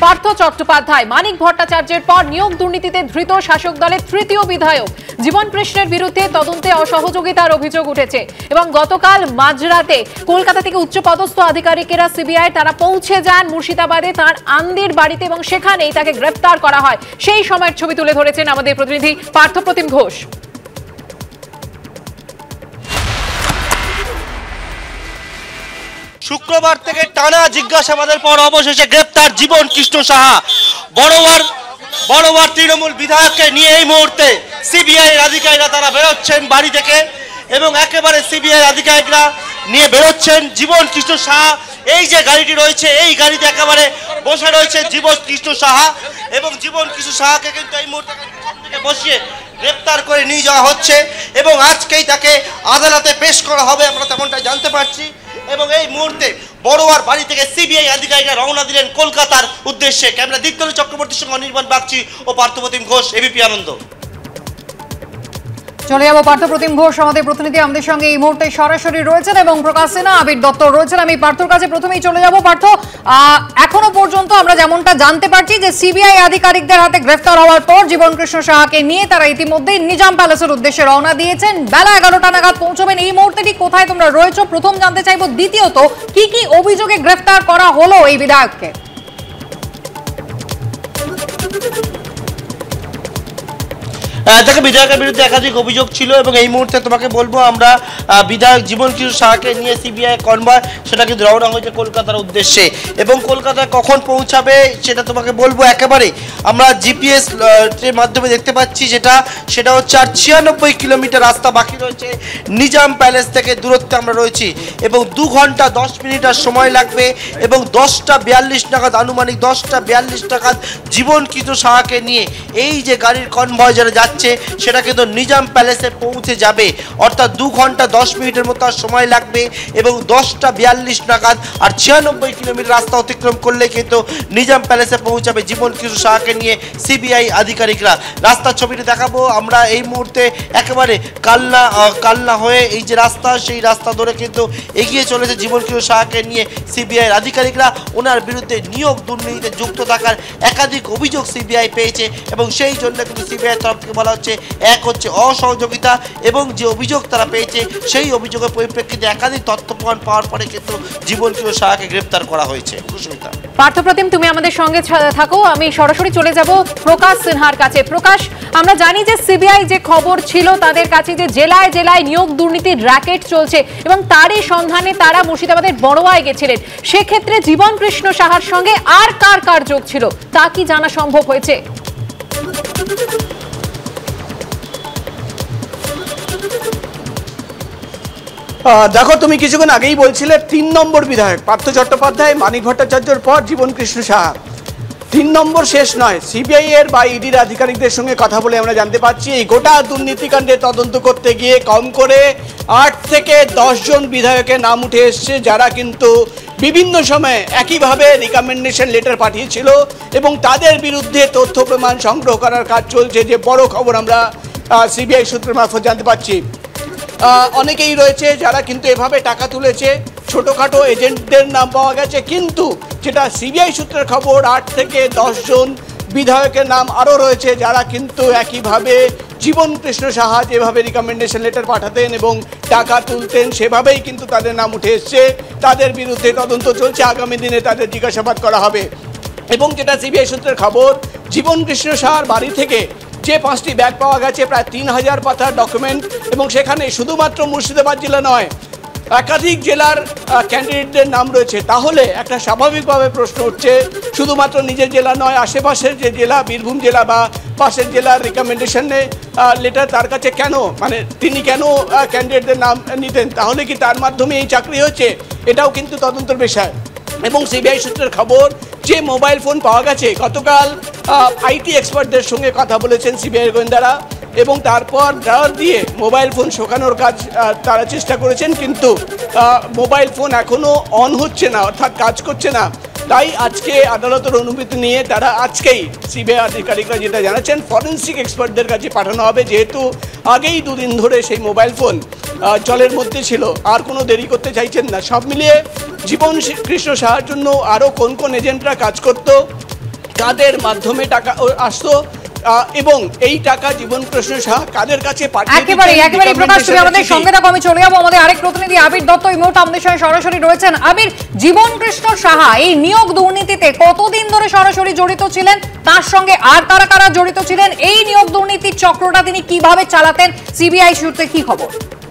পার্থ চট্টোপাধ্যায় মানিক ভট্টাচার্যের পর নিয়োগ দুর্নীতিতে ধৃত শাসক দলের তৃতীয় বিধায়ক জীবন কৃষ্ণের বিরুদ্ধে তদন্তে অসহযোগিতার অভিযোগ উঠেছে এবং গতকাল মাঝরাতে কলকাতা থেকে উচ্চপদস্থ আধিকারিকেরা সিবিআই তারা পৌঁছে যান মুর্শিদাবাদে তার আন্দির বাড়িতে এবং সেখানেই তাকে গ্রেফতার করা হয়। সেই সময়ের ছবি তুলে ধরেছেন আমাদের প্রতিনিধি পার্থপ্রতিম ঘোষ। শুক্রবার থেকে টানা জিজ্ঞাসাবাদের পর অবশেষে গ্রেপ্তার জীবন কৃষ্ণ সাহা। বড়োয়ার তৃণমূল বিধায়ককে নিয়ে এই মুহূর্তে সিবিআই আধিকারিকরা তারা বেরোচ্ছেন বাড়ি থেকে এবং একেবারে সিবিআই আধিকারিকরা নিয়ে বেরোচ্ছেন জীবন কৃষ্ণ সাহা। এই যে গাড়িটি রয়েছে এই গাড়িতে একেবারে বসে রয়েছে জীবন কৃষ্ণ সাহা এবং জীবন কৃষ্ণ সাহাকে কিন্তু এই মুহূর্তে বসিয়ে গ্রেপ্তার করে নিয়ে যাওয়া হচ্ছে এবং আজকেই তাকে আদালতে পেশ করা হবে, আমরা তেমনটাই জানতে পারছি। এবং এই মুহূর্তে বড়োয়ার বাড়ি থেকে সিবিআই আধিকারিকরা রওনা দিলেন কলকাতার উদ্দেশ্যে। ক্যামেরা দীপ্তল চক্রবর্তীর সঙ্গে অনির্বাণ বাগচি ও পার্থপ্রতিম ঘোষ, এবিপি আনন্দ। চলে যাবো পার্থপ্রতিম ঘোষ আমাদের প্রতিনিধি আমাদের সঙ্গে এই মুহূর্তে সরাসরি রয়েছেন এবং প্রকাশ সিনহা আবির দত্ত রয়েছেন। আমি পার্থর কাছে প্রথমেই চলে যাব। পার্থ, এখনো পর্যন্ত আমরা যেমনটা জানতে পারছি যে সিবিআই আধিকারিকদের হাতে গ্রেফতার হওয়ার পর জীবন কৃষ্ণ সাহাকে নিয়ে তারা ইতিমধ্যেই নিজাম প্যালেসের উদ্দেশ্যে রওনা দিয়েছেন। বেলা 11টা নাগাদ পৌঁছবেন। এই মুহূর্তে ঠিক কোথায় তোমরা রয়েছো প্রথম জানতে চাইবো। দ্বিতীয়ত কি কি অভিযোগে গ্রেফতার করা হলো এই বিধায়ককে? দেখো, বিধায়কের বিরুদ্ধে একাধিক অভিযোগ ছিল এবং এই মুহূর্তে তোমাকে বলবো আমরা বিধায়ক জীবন কৃষ্ণ সাহাকে নিয়ে সিবিআই কনভয় সেটা কিন্তু রওনা হয়েছে কলকাতার উদ্দেশ্যে এবং কলকাতায় কখন পৌঁছাবে সেটা তোমাকে বলবো। একেবারে আমরা জিপিএস এর মাধ্যমে দেখতে পাচ্ছি সেটা হচ্ছে আর 96 কিলোমিটার রাস্তা বাকি রয়েছে নিজাম প্যালেস থেকে দূরত্বে আমরা রয়েছি এবং 2 ঘন্টা 10 মিনিট আর সময় লাগবে এবং 10:42 নাগাদ আনুমানিক 10:42 নাগাদ জীবন কৃষ্ণ সাহাকে নিয়ে এই যে গাড়ির কনভয় যারা যাচ্ছে সেটা কিন্তু নিজাম প্যালেসে পৌঁছে যাবে। অর্থাৎ 2 ঘন্টা 10 মিনিটের মতো সময় লাগবে এবং 10:42 নাগাদ আর 96 কিলোমিটার রাস্তা অতিক্রম করলে কিন্তু নিজাম প্যালেসে পৌঁছাবে জীবন কৃষ্ণ সাহাকে নিয়ে সিবিআই আধিকারিকরা। রাস্তার ছবিটি দেখাবো আমরা এই মুহূর্তে। একেবারে কালনা হয়ে এই যে রাস্তা সেই রাস্তা ধরে কিন্তু এগিয়ে চলেছে জীবন কৃষ্ণ সাহাকে নিয়ে সিবিআই আধিকারিকরা। ওনার বিরুদ্ধে নিয়োগ দুর্নীতিতে যুক্ত থাকার একাধিক অভিযোগ সিবিআই পেয়েছে এবং সেই জন্য কিন্তু সিবিআই তরফ থেকে বলা হচ্ছে এক হচ্ছে অসহযোগিতা এবং যে অভিযোগ তারা পেয়েছে সেই অভিযোগের পরিপ্রেক্ষিতে একাধিক তথ্য প্রমাণ পাওয়ার পরে কিন্তু জীবন কৃষ্ণ সাহাকে গ্রেপ্তার করা হয়েছে। পার্থপ্রতিম, তুমি আমাদের সঙ্গে থাকো। আমি সরাসরি চলে যাব প্রকাশ সিনহার কাছে। প্রকাশ, আমরা জানি যে সিবিআই যে খবর ছিল তাদের কাছে যে জেলায় জেলায় নিয়োগ দুর্নীতির র্যাকেট চলছে এবং তারই সন্ধানে তারা মুর্শিদাবাদের বড়োয়ায় গেছিলেন। সেক্ষেত্রে জীবন কৃষ্ণ সাহার সঙ্গে আর কার যোগ ছিল তা কি জানা সম্ভব হয়েছে? দেখো, তুমি কিছুক্ষণ আগেই বলছিলে 3 নম্বর বিধায়ক পার্থ চট্টোপাধ্যায় মানিক ভট্টাচার্যের পর জীবন কৃষ্ণ সাহা। 3 নম্বর শেষ নয়, সিবিআই এর বা ইডির আধিকারিকদের সঙ্গে কথা বলে আমরা জানতে পারছি এই গোটা দুর্নীতিকাণ্ডে তদন্ত করতে গিয়ে কম করে 8 থেকে 10 জন বিধায়কের নাম উঠে এসছে যারা কিন্তু বিভিন্ন সময়ে একইভাবে রিকমেন্ডেশন লেটার পাঠিয়েছিল এবং তাদের বিরুদ্ধে তথ্য প্রমাণ সংগ্রহ করার কাজ চলছে। যে বড় খবর আমরা সিবিআই সূত্রের মারফত জানতে পারছি, অনেকেই রয়েছে যারা কিন্তু এভাবে টাকা তুলেছে। ছোটোখাটো এজেন্টদের নাম পাওয়া গেছে, কিন্তু যেটা সিবিআই সূত্রের খবর 8 থেকে 10 জন বিধায়কের নাম আরও রয়েছে যারা কিন্তু একইভাবে জীবন কৃষ্ণ সাহা যেভাবে রিকমেন্ডেশন লেটার পাঠাতেন এবং টাকা তুলতেন সেভাবেই কিন্তু তাদের নাম উঠে এসছে। তাদের বিরুদ্ধে তদন্ত চলছে, আগামী দিনে তাদের জিজ্ঞাসাবাদ করা হবে। এবং যেটা সিবিআই সূত্রের খবর, জীবন কৃষ্ণ সাহার বাড়ি থেকে যে 5টি ব্যাগ পাওয়া গেছে প্রায় 3000 পাতার ডকুমেন্ট এবং সেখানে শুধুমাত্র মুর্শিদাবাদ জেলা নয় একাধিক জেলার ক্যান্ডিডেটদের নাম রয়েছে। তাহলে একটা স্বাভাবিকভাবে প্রশ্ন উঠছে, শুধুমাত্র নিজের জেলা নয় আশেপাশের যে জেলা বীরভূম জেলা বা পাশের জেলার রিকমেন্ডেশনে লেটার তার কাছে কেন, মানে তিনি কেন ক্যান্ডিডেটদের নাম নিতেন? তাহলে কি তার মাধ্যমে এই চাকরি হয়েছে? এটাও কিন্তু তদন্তের বিষয়। এবং সিবিআই সূত্রের খবর যে মোবাইল ফোন পাওয়া গেছে, গতকাল আইটি এক্সপার্টদের সঙ্গে কথা বলেছেন সিবিআই গোয়েন্দারা এবং তারপর ড্রয়ার দিয়ে মোবাইল ফোন শোকানোর কাজ তারা চেষ্টা করেছেন, কিন্তু মোবাইল ফোন এখনও অন হচ্ছে না, অর্থাৎ কাজ করছে না। তাই আজকে আদালতের অনুমতি নিয়ে তারা আজকেই সিবিআই আধিকারিকরা যেটা জানাচ্ছেন ফরেন্সিক এক্সপার্টদের কাছে পাঠানো হবে, যেহেতু আগেই 2 দিন ধরে সেই মোবাইল ফোন জলের মধ্যে ছিল, আর কোনো দেরি করতে চাইছেন না। সব মিলিয়ে জীবন কৃষ্ণ সাহার জন্য আরও কোন কোন এজেন্টরা কাজ করত যাদের মাধ্যমে টাকা আসতো এবং এই টাকা জীবনকৃষ্ণ সাহা কাদের কাছে একেবারে প্রকাশ, তুমি আমাদের সঙ্গে থাকো, আমি চলে যাবো আমাদের আরেক প্রতিনিধি আবির দত্ত এই মুহূর্তে আমাদের সঙ্গে সরাসরি রয়েছেন। আবির, জীবনকৃষ্ণ সাহা এই নিয়োগ দুর্নীতিতে কতদিন ধরে সরাসরি জড়িত ছিলেন, তার সঙ্গে আর কারা কারা জড়িত ছিলেন, এই নিয়োগ দুর্নীতির চক্রটা তিনি কিভাবে চালাতেন, সিবিআই সূত্রে কি খবর?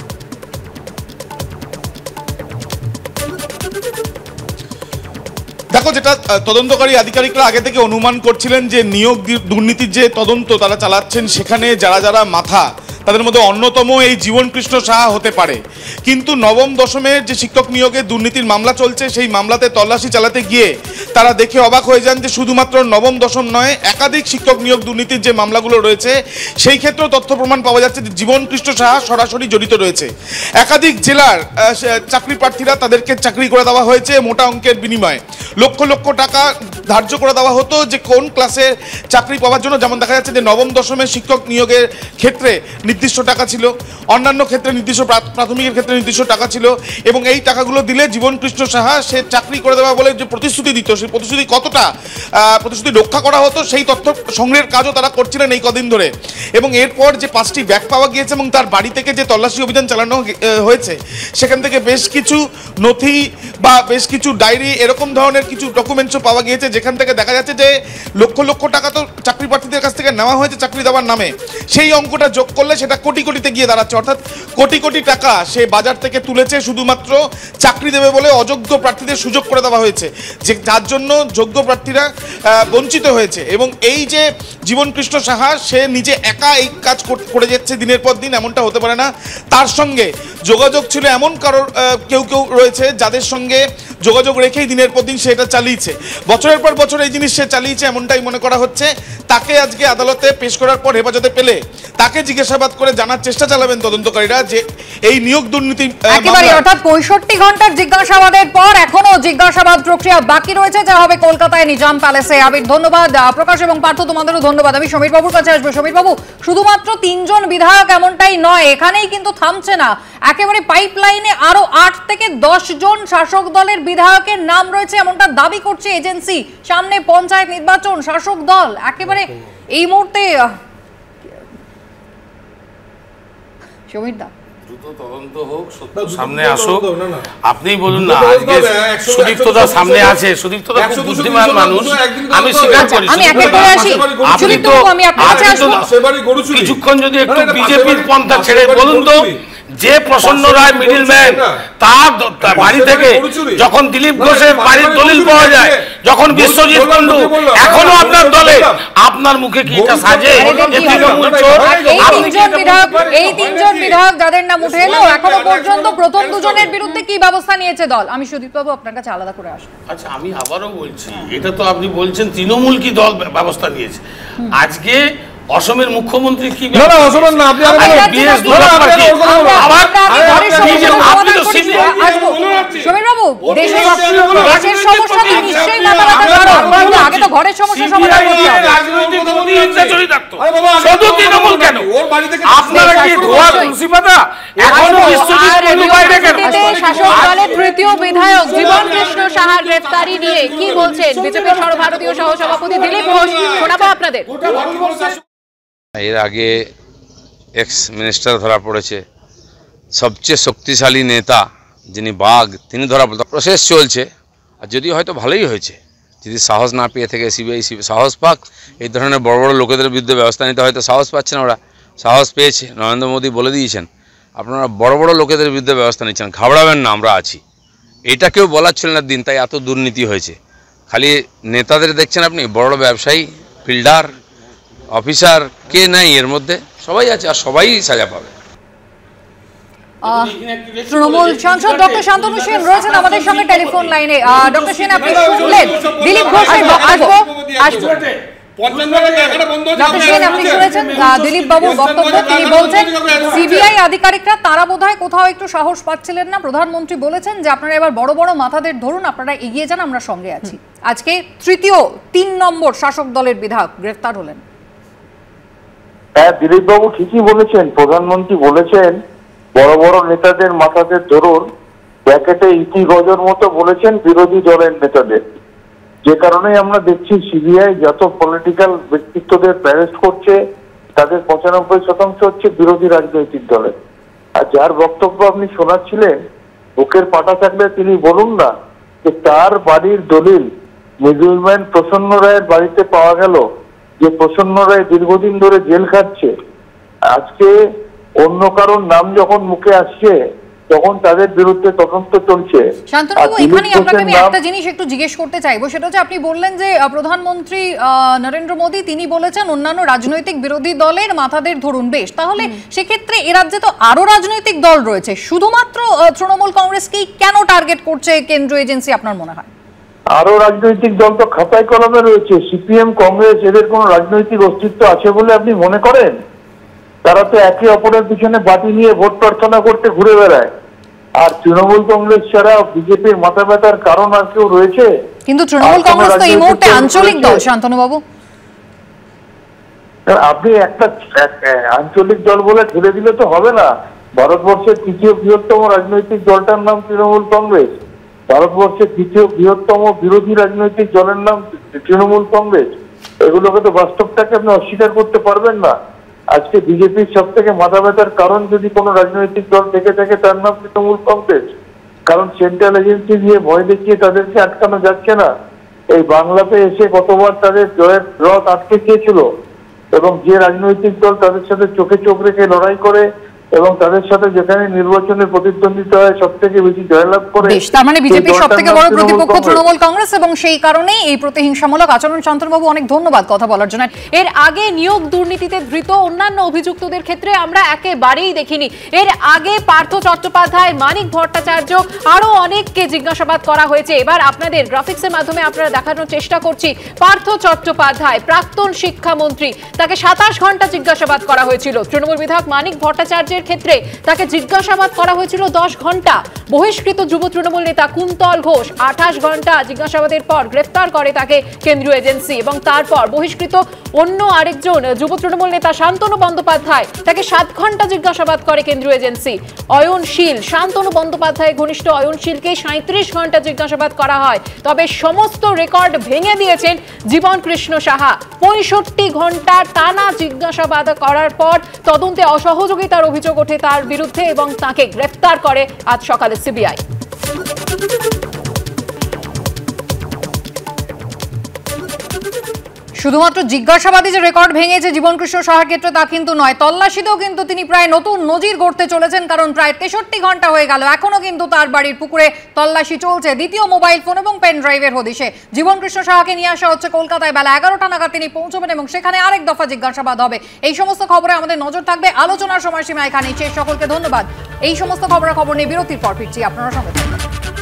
দেখো, যেটা তদন্তকারী আধিকারিকরা আগে থেকে অনুমান করছিলেন যে নিয়োগ দুর্নীতির যে তদন্ত তারা চালাচ্ছেন সেখানে যারা যারা মাথা, তাদের মধ্যে অন্যতম এই জীবনকৃষ্ণ সাহা হতে পারে। কিন্তু নবম দশমের যে শিক্ষক নিয়োগে দুর্নীতির মামলা চলছে সেই মামলাতে তল্লাশি চালাতে গিয়ে তারা দেখে অবাক হয়ে যান যে শুধুমাত্র নবম দশম নয়, একাধিক শিক্ষক নিয়োগ দুর্নীতির যে মামলাগুলো রয়েছে সেই ক্ষেত্রেও তথ্য প্রমাণ পাওয়া যাচ্ছে যে জীবনকৃষ্ণ সাহা সরাসরি জড়িত রয়েছে। একাধিক জেলার চাকরি প্রার্থীরা তাদেরকে চাকরি করে দেওয়া হয়েছে মোটা অঙ্কের বিনিময়ে। লক্ষ লক্ষ টাকা ধার্য করে দেওয়া হতো যে কোন ক্লাসের চাকরি পাওয়ার জন্য। যেমন দেখা যাচ্ছে যে নবম দশমের শিক্ষক নিয়োগের ক্ষেত্রে নির্দিষ্ট টাকা ছিল, অন্যান্য ক্ষেত্রে নির্দিষ্ট প্রাথমিকের ক্ষেত্রে নির্দিষ্ট টাকা ছিল, এবং এই টাকাগুলো দিলে জীবনকৃষ্ণ সাহা সে চাকরি করে দেওয়া বলে যে প্রতিশ্রুতি দিত, সেই প্রতিশ্রুতি কতটা প্রতিশ্রুতি রক্ষা করা হতো সেই তথ্য সংগ্রহের কাজও তারা করছিলেন এই কদিন ধরে। এবং এরপর যে 5টি ব্যাগ পাওয়া গিয়েছে এবং তার বাড়ি থেকে যে তল্লাশি অভিযান চালানো হয়েছে সেখান থেকে বেশ কিছু নথি বা বেশ কিছু ডায়েরি এরকম ধরনের কিছু ডকুমেন্টসও পাওয়া গিয়েছে, যেখান থেকে দেখা যাচ্ছে যে লক্ষ লক্ষ টাকা তো চাকরি প্রার্থীদের কাছ থেকে নেওয়া হয়েছে চাকরি দেওয়ার নামে। সেই অঙ্কটা যোগ করলে সেটা কোটি কোটিতে গিয়ে দাঁড়াচ্ছে, অর্থাৎ কোটি কোটি টাকা সে বাজার থেকে তুলেছে শুধুমাত্র চাকরি দেবে বলে অযোগ্য প্রার্থীদের সুযোগ করে দেওয়া হয়েছে, যে যার জন্য যোগ্য প্রার্থীরা বঞ্চিত হয়েছে। এবং এই যে জীবনকৃষ্ণ সাহা সে নিজে একা এই কাজ করে যাচ্ছে দিনের পর দিন, এমনটা হতে পারে না। তার সঙ্গে যোগাযোগ ছিল এমন কারোর কেউ কেউ রয়েছে যাদের সঙ্গে যোগাযোগ রেখেই দিনের পর দিন সে এটা চালিয়েছে, বছরের পর বছর এই জিনিস সে চালিয়েছে এমনটাই মনে করা হচ্ছে। তাকে আজকে আদালতে পেশ করার পর হেফাজতে পেলে তাকে জিজ্ঞাসাবাদ করে জানার চেষ্টা চালাবেন তদন্তকারীরা যে এই নিয়োগ দুর্নীতি একেবারে, অর্থাৎ 65 ঘন্টার জিজ্ঞাসাবাদের পর এখনো জিজ্ঞাসাবাদ প্রক্রিয়া বাকি রয়েছে, যা হবে কলকাতায় নিজাম প্যালেসে। আবির ধন্যবাদ, প্রকাশ এবং পার্থ তোমাদেরও ধন্যবাদ। আমি সমীর বাবুর কাছে আসবো। সমীর বাবু, শুধুমাত্র 3 জন বিধায়ক এমনটাই নয়, এখানেই কিন্তু থামছে না, একেবারে পাইপলাইনে আরো 8 থেকে 10 জন শাসক দলের বিধায়কের নাম রয়েছে এমনটা দাবি করছে এজেন্সি। সামনে পঞ্চায়েত নির্বাচন, শাসক দল একেবারে এই মুহূর্তে সমীর দা দ্রুত তদন্ত হোক, সত্য সামনে আসুক। আপনি বলুন না, আজকে সুদীপ্তদা সামনে আছে, সুদীপ্তদা খুব বুদ্ধিমান মানুষ, আমি স্বীকার করি। কিছুক্ষণ যদি একটু বিজেপির পন্থা ছেড়ে বলুন তো, যে প্রসন্ন রায় মিডিলম্যান তার বাড়ি থেকে যখন দিলীপ ঘোষের বাড়ির দলিল পাওয়া যায়, যখন বিশ্বজিৎ কুন্ডু এখনো আপনার দলে, আপনার মুখে কি এটা সাজে? এই 3 জন বিধায়ক যাদের নাম উঠে এলো, এখনো পর্যন্ত প্রথম দুজনের বিরুদ্ধে কি ব্যবস্থা নিয়েছে দল? আমি সুদীপ বাবু আপনার কাছে আলাদা করে আসবো। আচ্ছা, আমি আবারও বলছি, এটা তো আপনি বলছেন তৃণমূল কি দল ব্যবস্থা নিয়েছে। আজকে অসমের মুখ্যমন্ত্রী কি অসমের না, আপনি সমীর বাবু, দেশের সমস্যা তো নিশ্চয়ই মাথা ব্যথা কারণ, আগে তো ঘরের সমস্যা সমাধান করতে হবে। রাজনৈতিক শুধু তৃণমূল কেন, আপনারা কি ধোয়া তুলসী পাতা? এখনো বিশ্বজিৎ কুন্ডু বাইরে কেন? শাসক দলের তৃতীয় বিধায়ক জীবনকৃষ্ণ সাহার গ্রেফতারি নিয়ে কি বলছেন বিজেপির সর্বভারতীয় সহসভাপতি দিলীপ ঘোষ? শোনাবো আপনাদের। এর আগে এক্স মিনিস্টার ধরা পড়েছে, সবচেয়ে শক্তিশালী নেতা যিনি বাঘ তিনি ধরা পড়ে, প্রসেস চলছে। আর যদিও হয়তো ভালোই হয়েছে, যদি সাহস না পেয়ে থেকে সিবিআই সাহস পাক, এই ধরনের বড় বড় লোকেদের বিরুদ্ধে ব্যবস্থা নিতে হয়তো সাহস পাচ্ছে না, ওরা সাহস পেয়েছে। নরেন্দ্র মোদী বলে দিয়েছেন আপনারা বড় বড় লোকেদের বিরুদ্ধে ব্যবস্থা নিচ্ছেন, ঘাবড়াবেন না, আমরা আছি। এটা কেউ বলার ছিল না দিন, তাই এত দুর্নীতি হয়েছে। খালি নেতাদের দেখছেন আপনি, বড় ব্যবসায়ী, ফিল্ডার, অফিসার কে নাই এর মধ্যে? সবাই আছে, আর সবাই সাজা পাবে। তৃণমূল সাংসদ ডক্টর শান্তনু সেন রয়েছেন আমাদের সঙ্গে টেলিফোন লাইনে। ডক্টর সেন, আপনি শুনলেন দিলীপ ঘোষের বক্তব্য। ডক্টর সেন, আপনি শুনেছেন দিলীপ বাবুর বক্তব্য। তিনি বলছেন সিবিআই আধিকারিকরা তারা বোধহয় কোথাও একটু সাহস পাচ্ছিলেন না। প্রধানমন্ত্রী বলেছেন যে আপনারা এবার বড় বড় মাথাদের ধরুন, আপনারা এগিয়ে যান, আমরা সঙ্গে আছি। আজকে তৃতীয় 3 নম্বর শাসক দলের বিধায়ক গ্রেফতার হলেন। হ্যাঁ, দিলীপ বাবু ঠিকই বলেছেন। প্রধানমন্ত্রী বলেছেন বড় বড় নেতাদের মাথাদের ধরুন, ব্যাকেটে ইতি গজর মতো বলেছেন বিরোধী দলের নেতাদের। যে কারণে আমরা দেখছি সিবিআই যত পলিটিক্যাল ব্যক্তিত্বদের অ্যারেস্ট করছে তাদের 95% হচ্ছে বিরোধী রাজনৈতিক দলের। আর যার বক্তব্য আপনি শোনাচ্ছিলেন, বুকের পাটা থাকলে তিনি বলুন না যে তার বাড়ির দলিল মিডলম্যান প্রসন্ন রায়ের বাড়িতে পাওয়া গেল, যে প্রসন্ন রায় দীর্ঘদিন ধরে জেল খাটছে। আজকে অন্য কারোর নাম যখন মুখে আসছে তখন তাদের বিরুদ্ধে তদন্ত চলছে। শান্তনুবাবু, এখানেই আপনাকে আমি একটা জিনিস একটু জিজ্ঞেস করতে চাইবো, সেটা হচ্ছে আপনি বললেন যে প্রধানমন্ত্রী নরেন্দ্র মোদী তিনি বলেছেন অন্যান্য রাজনৈতিক বিরোধী দলের মাথাদের ধরুন। বেশ, তাহলে সেক্ষেত্রে এ রাজ্যে তো আরো রাজনৈতিক দল রয়েছে, শুধুমাত্র তৃণমূল কংগ্রেসকেই কেন টার্গেট করছে কেন্দ্রীয় এজেন্সি আপনার মনে হয়? আরো রাজনৈতিক দল তো খাতায় কলমে রয়েছে। সিপিএম, কংগ্রেস, এদের কোন রাজনৈতিক অস্তিত্ব আছে বলে আপনি মনে করেন? তারা তো একে অপরের পিছনে বাটি নিয়ে ভোট প্রার্থনা করতে ঘুরে বেড়ায়। আর তৃণমূল কংগ্রেস ছাড়া বিজেপির মাথা ব্যথার কারণ আর কেউ রয়েছে? কিন্তু তৃণমূল কংগ্রেস তো এই মুহূর্তে আঞ্চলিক দল শান্তনুবাবু। আপনি একটা আঞ্চলিক দল বলে ঠেলে দিলে তো হবে না। ভারতবর্ষের তৃতীয় বৃহত্তম রাজনৈতিক দলটার নাম তৃণমূল কংগ্রেস। ভারতবর্ষের তৃতীয় বৃহত্তম বিরোধী রাজনৈতিক দলের নাম তৃণমূল কংগ্রেস। এগুলোকে তো বাস্তবটাকে আপনি অস্বীকার করতে পারবেন না। আজকে বিজেপির সব থেকে মাথা ব্যথার কারণ যদি কোনো রাজনৈতিক দল থেকে থাকে তার নাম তৃণমূল কংগ্রেস। কারণ সেন্ট্রাল এজেন্সি দিয়ে ভয় দেখিয়ে তাদেরকে আটকানো যাচ্ছে না। এই বাংলাতে এসে কতবার তাদের জয়ের রথ আটকে গিয়েছিল, এবং যে রাজনৈতিক দল তাদের সাথে চোখে চোখ রেখে লড়াই করে এবং তাদের সাথে যেখানে নির্বাচনে প্রতিদ্বন্দ্বিতা হয় সব থেকে বেশি জয়লাভ করে। তার মানে বিজেপির সব থেকে বড় প্রতিপক্ষ তৃণমূল কংগ্রেস, এবং সেই কারণেই এই প্রতিহিংসামূলক আচরণ। শান্তনুবাবু, অনেক ধন্যবাদ কথা বলার জন্য। এর আগে নিয়োগ দুর্নীতিতে ধৃত অন্যান্য অভিযুক্তদের ক্ষেত্রে আমরা একেবারেই দেখিনি। এর আগে পার্থ চট্টোপাধ্যায়, মানিক ভট্টাচার্য, আরো অনেককে জিজ্ঞাসাবাদ করা হয়েছে। এবার আপনাদের গ্রাফিক্সের মাধ্যমে আপনারা দেখানোর চেষ্টা করছি। পার্থ চট্টোপাধ্যায় প্রাক্তন শিক্ষামন্ত্রী, তাকে 27 ঘন্টা জিজ্ঞাসাবাদ করা হয়েছিল। তৃণমূল বিধায়ক মানিক ভট্টাচার্যের ক্ষেত্রে তাকে জিজ্ঞাসাবাদ করা হয়েছিল 10 ঘন্টা। বহিষ্কৃত যুব তৃণমূল নেতা কুন্তল ঘোষ 28 ঘন্টা জিজ্ঞাসাবাদের পর গ্রেফতার করে তাকে কেন্দ্রীয় এজেন্সি, এবং তারপর বহিষ্কৃত অন্য আরেকজন যুব তৃণমূল নেতা শান্তনু বন্দ্যোপাধ্যায়, তাকে 7 ঘন্টা জিজ্ঞাসাবাদ করে কেন্দ্রীয় এজেন্সি। অয়নশীল, শান্তনু বন্দ্যোপাধ্যায় ঘনিষ্ঠ অয়নশীলকে 37 ঘন্টা জিজ্ঞাসাবাদ করা হয়। তবে সমস্ত রেকর্ড ভেঙে দিয়েছেন জীবন কৃষ্ণ সাহা। 65 ঘন্টা টানা জিজ্ঞাসাবাদ করার পর তদন্তে অসহযোগিতার অভিযোগ ওঠে তার বিরুদ্ধে এবং তাকে গ্রেফতার করে আজ সকালে সিবিআই। শুধুমাত্র জিজ্ঞাসাবাদী যে রেকর্ড ভেঙেছে জীবনকৃষ্ণ সাহার ক্ষেত্রে তা কিন্তু নয়, তল্লাশিতেও কিন্তু তিনি প্রায় নতুন নজির গড়তে চলেছেন। কারণ প্রায় 63 ঘন্টা হয়ে গেল, এখনো কিন্তু তার বাড়ির পুকুরে তল্লাশি চলছে দ্বিতীয় মোবাইল ফোন এবং পেন ড্রাইভের হদিশে। জীবনকৃষ্ণ সাহাকে নিয়ে আসা হচ্ছে কলকাতায়, বেলা 11টা নাগাদ তিনি পৌঁছবেন এবং সেখানে আরেক দফা জিজ্ঞাসাবাদ হবে। এই সমস্ত খবরে আমাদের নজর থাকবে। আলোচনার সময়সীমা এখানেই শেষ। সকলকে ধন্যবাদ। এই সমস্ত খবরাখবর নিয়ে বিরতির পর ফিরছি, আপনারা সঙ্গে থাকবেন।